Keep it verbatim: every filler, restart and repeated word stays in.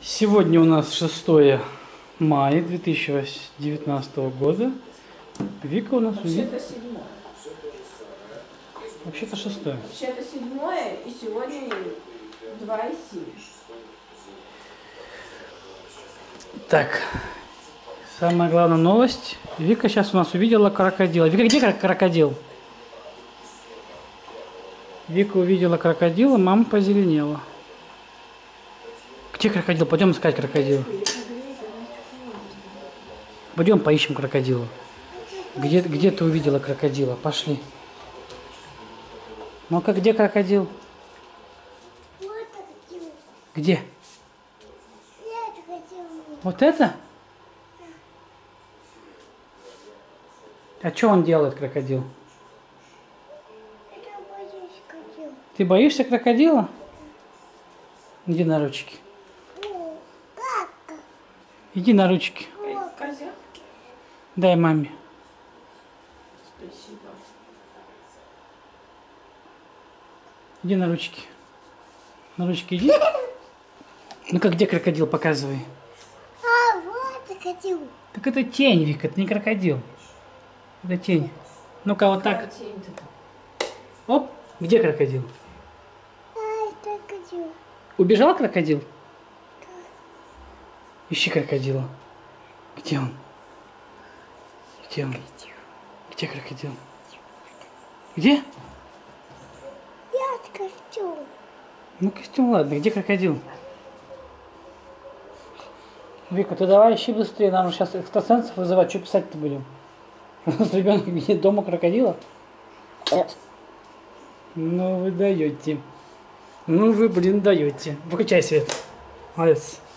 Сегодня у нас шестое мая две тысячи девятнадцатого года. Вика у нас... Вообще-то седьмое. Вообще-то шестое. Вообще-то седьмое, и сегодня два и семь. Так, самая главная новость. Вика сейчас у нас увидела крокодила. Вика, где крокодил? Вика увидела крокодила, мама позеленела. Где крокодил? Пойдем искать крокодила. Пойдем поищем крокодила. Где, где ты увидела крокодила? Пошли. Ну-ка, где крокодил? Где? Вот это? А что он делает, крокодил? Ты боишься крокодила? Иди на ручки. Иди на ручки. Козявки. Дай маме. Спасибо. Иди на ручки. На ручки иди. Ну-ка, где крокодил? Показывай. А, вот крокодил. Так это тень, Вика, это не крокодил. Это тень. Ну-ка, вот так. Оп, где крокодил? А, это крокодил. Убежал крокодил? Ищи крокодила. Где он? Где он? Где крокодил? Где? Я костюм. Ну, костюм, ладно. Где крокодил? Вика, ты давай ищи быстрее. Нам же сейчас экстрасенсов вызывать. Что писать-то будем? У нас ребенок видит дома крокодила? Ну, вы даете. Ну, вы, блин, даете. Выключай свет. Молодец.